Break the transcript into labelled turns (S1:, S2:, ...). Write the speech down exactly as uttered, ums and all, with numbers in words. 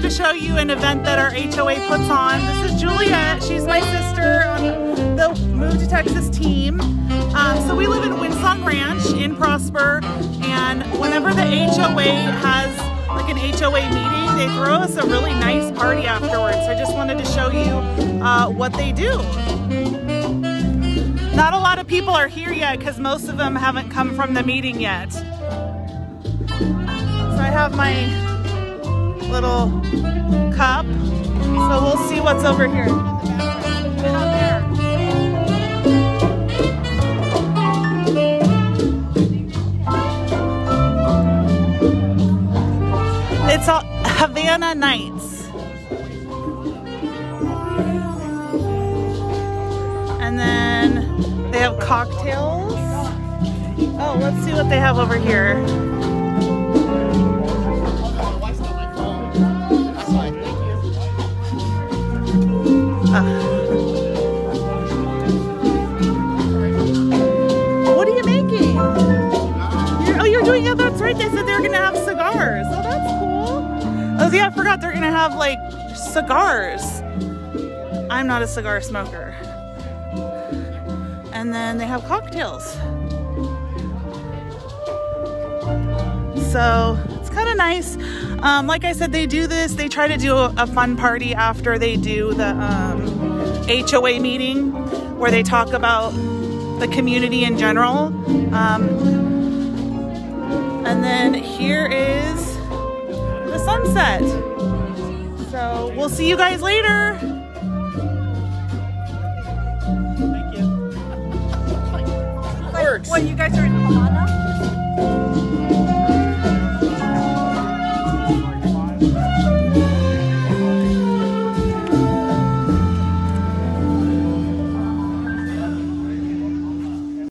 S1: wanted to show you an event that our H O A puts on. This is Juliet. She's my sister on the Move to Texas team. Um, so we live in Windsong Ranch in Prosper, and whenever the H O A has like an H O A meeting, they throw us a really nice party afterwards. So I just wanted to show you uh, what they do. Not a lot of people are here yet because most of them haven't come from the meeting yet. So I have my little cup. So we'll see what's over here. It's all Havana Nights. And then they have cocktails. Oh, let's see what they have over here. Uh, what are you making? You're, oh, you're doing it. That's right. They said they were going to have cigars. Oh, that's cool. Oh, yeah, I forgot they're going to have like cigars. I'm not a cigar smoker. And then they have cocktails. So it's kind of nice. Um, like I said, they do this. They try to do a, a fun party after they do the um, H O A meeting where they talk about the community in general. Um, and then here is the sunset. So we'll see you guys later.
S2: Thank you.
S3: What, you guys are in Havana?